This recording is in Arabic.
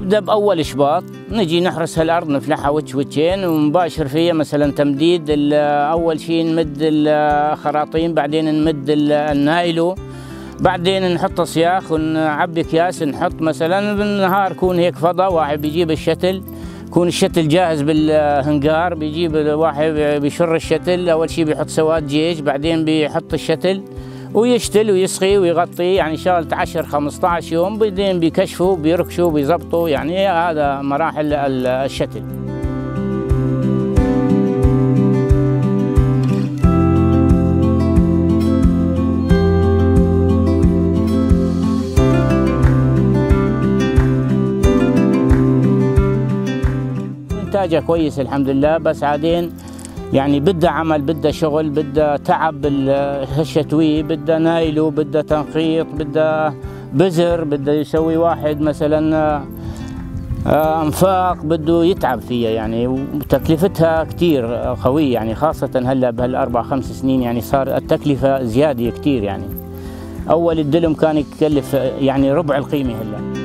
نبدأ بأول إشباط، نجي نحرس هالأرض نفلحها وتشين ونباشر فيها مثلا تمديد. أول شيء نمد الخراطيم، بعدين نمد النايلو، بعدين نحط صياخ ونعبي أكياس. نحط مثلا بالنهار يكون هيك فضا، واحد بيجيب الشتل، يكون الشتل جاهز بالهنجار، بيجيب واحد بيشر الشتل. أول شيء بيحط سواد جيش، بعدين بيحط الشتل ويشتل ويسقي ويغطي، يعني شغلة 10-15 يوم. بعدين بيكشفوا بيركشوا بيظبطوا، يعني هذا مراحل الشتل. إنتاجه كويس الحمد لله، بس عادين يعني بدها عمل، بدها شغل، بدها تعب الشتوي، بدها نايلو، بدها تنقيط، بدها بذر، بده يسوي واحد مثلا انفاق، بده يتعب فيها يعني. وتكلفتها كثير قوية يعني، خاصة هلا بهال4-5 سنين يعني صار التكلفة زيادة كثير يعني. أول الدلم كان يكلف يعني ربع القيمة هلا.